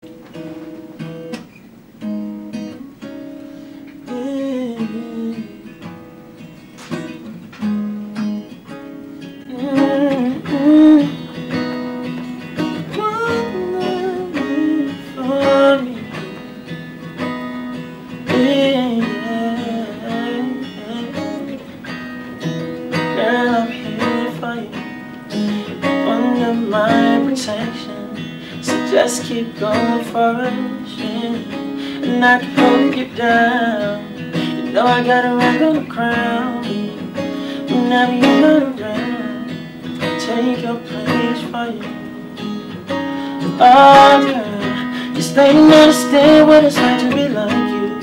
Just keep going for it, and I can hold you down. You know I got a ring on the crown. Whenever you're not around, take your place for you. Oh girl, just let me understand what it's like to be like you.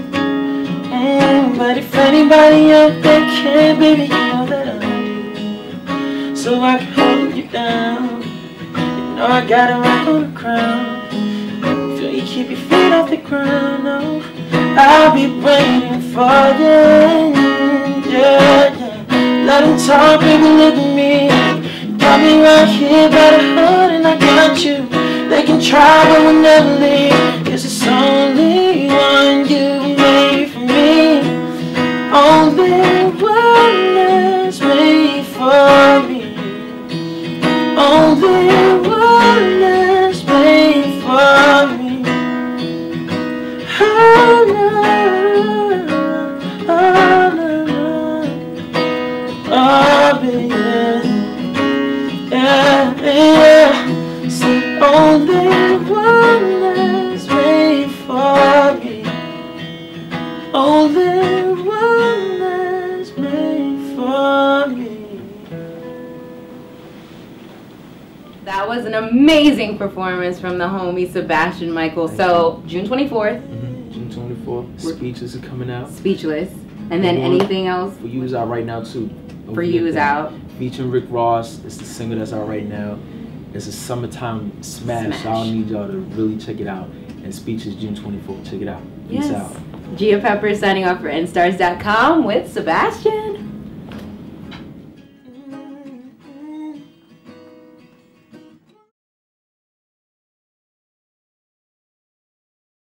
But if anybody out there can, baby, you know that I do. So I can hold you down. Oh, I got a rock on the crown. Feel you keep your feet off the ground. Oh, I'll be waiting for you. Yeah, yeah. Let them talk, baby, look at me. Got me right here by the hood and I got you. They can try but we'll never leave, 'cause it's only one you made for me. Only one that's made for me. Only one that's made for me. Oh no, oh no, oh baby, yeah, yeah. See, only one that's made for me. Only one that's made for me. That was an amazing performance from the homie Sebastian Mikael. So June 24th. June 24th. Speechless is coming out. Speechless. And then anything else? For You is out right now too. For You is out. Featuring Rick Ross. It's the single that's out right now. It's a summertime smash. So I need y'all to really check it out. And Speechless June 24th. Check it out. Peace out. Gia Pepper signing off for nstars.com with Sebastian.